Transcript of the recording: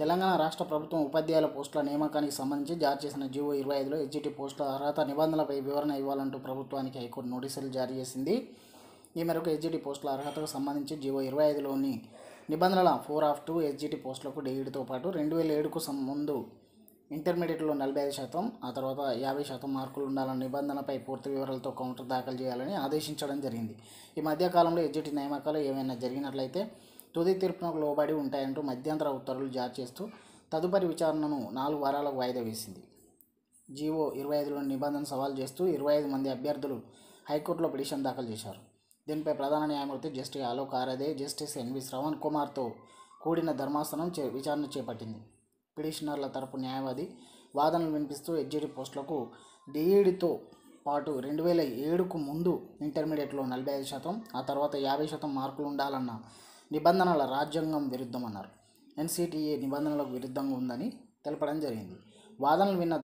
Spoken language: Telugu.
తెలంగాణ రాష్ట్ర ప్రభుత్వం ఉపాధ్యాయుల పోస్టుల నియామకానికి సంబంధించి జారీ చేసిన జీవో 25లో ఎస్జిటి పోస్టుల అర్హత నిబంధనలపై వివరణ ఇవ్వాలంటూ ప్రభుత్వానికి హైకోర్టు నోటీసులు జారీ చేసింది. ఈ మేరకు ఎస్జిటి పోస్టుల అర్హతకు సంబంధించి జీవో 25లోని నిబంధనల 4(2) ఎస్జిటి పోస్టులకు డిగ్రీతో పాటు 2007కు ముందు ఇంటర్మీడియట్లో 45%, ఆ తర్వాత 50% మార్కులు ఉండాలన్న నిబంధనపై పూర్తి వివరాలతో కౌంటర్ దాఖలు చేయాలని ఆదేశించడం జరిగింది. ఈ మధ్యకాలంలో ఎస్జిటి నియామకాలు ఏమైనా జరిగినట్లయితే తుది తీర్పునకు లోబడి ఉంటాయంటూ మధ్యంతర ఉత్తర్వులు జారీ చేస్తూ తదుపరి విచారణను 4 వారాలకు వాయిదా వేసింది. జీవో 25లోని నిబంధన సవాల్ చేస్తూ 25 మంది అభ్యర్థులు హైకోర్టులో పిటిషన్ దాఖలు చేశారు. దీనిపై ప్రధాన న్యాయమూర్తి justice Alok Aradhe, justice N V Shravan కుమార్తో కూడిన ధర్మాసనం విచారణ చేపట్టింది. పిటిషనర్ల తరపు న్యాయవాది వాదనలు వినిపిస్తూ ఎస్జిటి పోస్టులకు డిఈడితో పాటు 2007కు ముందు ఇంటర్మీడియట్లో 45%, ఆ తర్వాత 50% మార్కులు ఉండాలన్న నిబంధనల రాజ్యాంగం విరుద్ధమన్నారు. ఎన్సిటిఏ నిబంధనలకు విరుద్ధంగా ఉందని తెలపడం జరిగింది. వాదనలు విన్న